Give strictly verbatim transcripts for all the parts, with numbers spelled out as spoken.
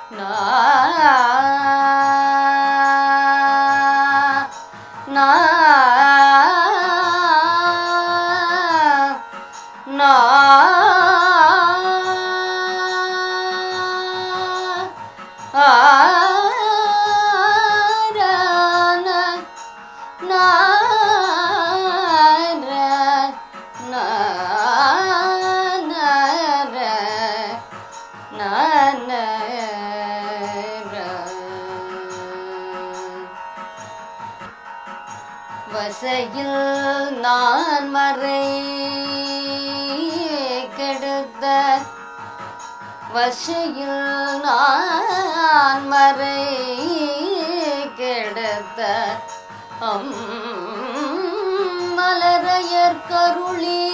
na na na வசையில் நான் மறை கெடுத்த வசையில் நான் மறை கெடுத்த அம் மலரையர் கருளி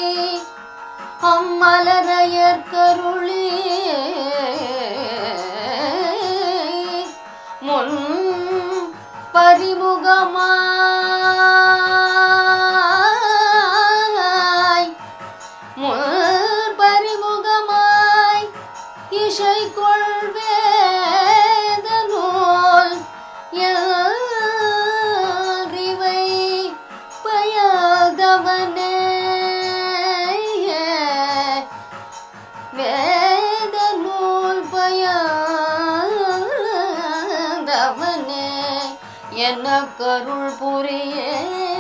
அம்மலரையர் கருளி முன் பரிமுகமாய் முன் பரிமுகமாய் இசை கொள்வேத நூல் யாரிவை பயதவனே வேத நூல் பயதவனே என்ன கருள் புரியே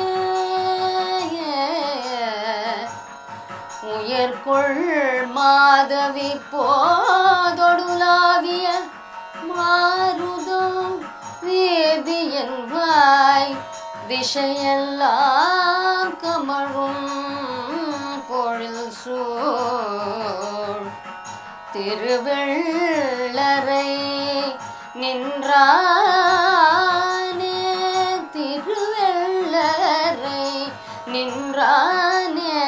உயர்கொள் மாதவி போதொடுலாவிய மாருதம் வேதியன் வாய் திசையெல்லாம் கமழும் பொழில் சூழ் திருவெள்ளரை நின்றானே திருவெள்ளரை நின்றானே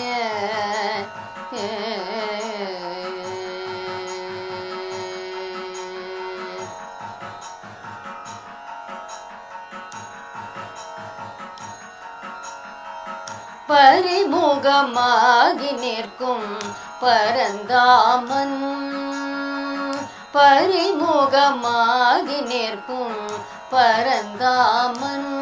பரிமுகமாகி நிற்கும் பரந்தாமன் பரிமுகமாகி நிற்கும் பரந்தாமன்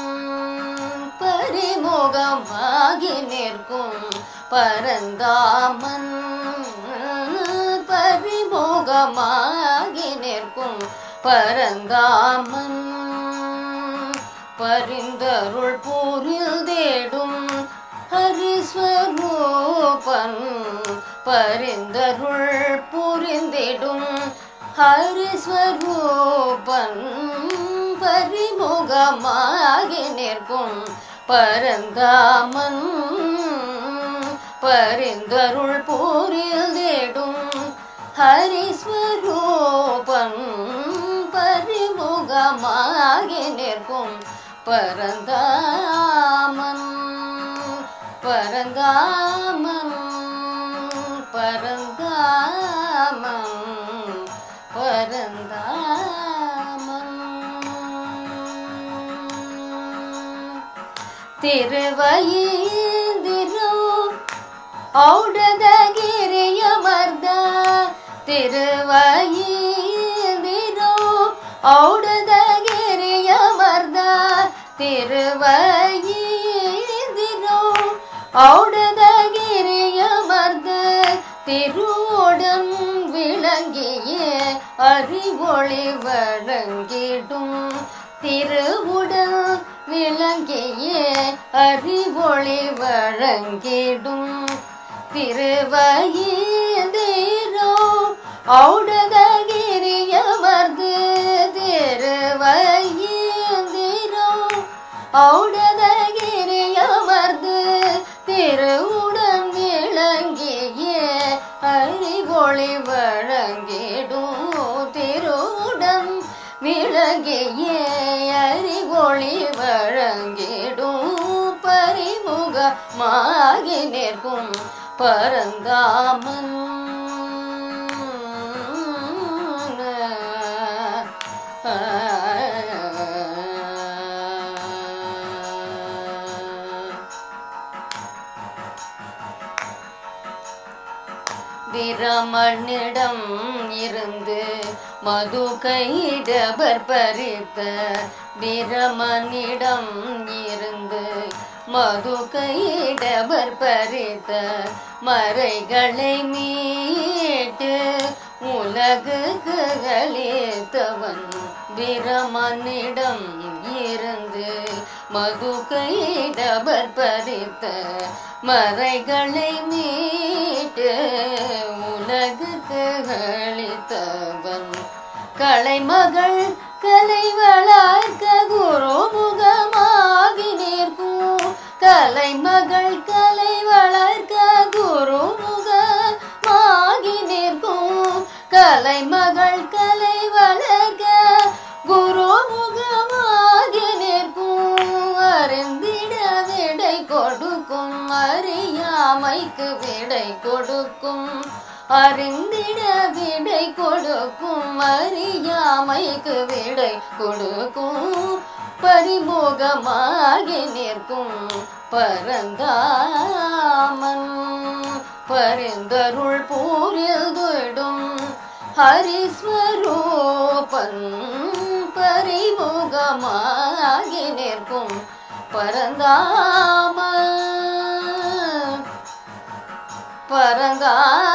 பரிமுகமாகி நிற்கும் பரந்தாமன் பரிமுகமாகி நிற்கும் பரந்தாமன் பரிந்தருள் பூரில் தேடும் ஹரிஸ்வரூபன் பரிந்தருள் புரிந்திடும் ஹரிஸ்வரூபன் பரிமுகமாகி நிற்கும் பரந்தாமன் பரிந்தருள் பூரில் தேடும் ஹரிஸ்வரூபன் பரிமுகமாகி நிற்கும் பரந்தாமன் பரந்தாமன் பரந்தாமன் பரந்தாமன் திருவயிந்திரோ ஔடதகிரியமர்த திருவயிந்திரோ ஔடதகிரியமர்த திருவயிந்திரோ ஔடதகிரியமர்த திருவுடன் விளங்கிய அறிவொளி வழங்கிடும் திருவுடன் விளங்கிய அறிவொளி வழங்கிடும் திருவயிந்திரோ ஔடதகிரியமர்து திருவயிந்திரோ ஔடதகிரியமர்து திருவுடன் விளங்கிய அறிவொளி வழங்கிடும் திருவுடன் விளங்கிய அறிவொளி வழங்கிடும் பரிமுகமாகி நிற்கும் பரந்தாமன் பிரமனிடம் இருந்து மது கைடபர் பறித்த பிரமனிடம் இருந்து மது கைடபர் பறித்த மறைகளை மீட்டு உலகுக்கு அளித்தவன் பிரமனிடம் இருந்து மது கைடபர் பறித்த மறைகளை மீட்டு உலகுக்கு அளித்தவன் கலைமகள் கலை வளர்க்க குருமுகமாகி நிற்கும் கலைமகள் கலை வளர்க்க குருமுகமாகி நிற்கும் கலைமகள் கலை வளர்க்க குருமுகமாகி நிற்கும் அறிந்திட விடை கொடுக்கும் அறியாமைக்கு விடை கொடுக்கும் அறிந்திட விடை கொடுக்கும் அறியாமைக்கு விடை கொடுக்கும் பரிமுகமாகி நிற்கும் பரந்தாமன் பரிந்தருள் பூரில் துடும் ஹரிஸ்வரூபன் பரிமுகமாகி நிற்கும் பரந்தாமன் பரந்தா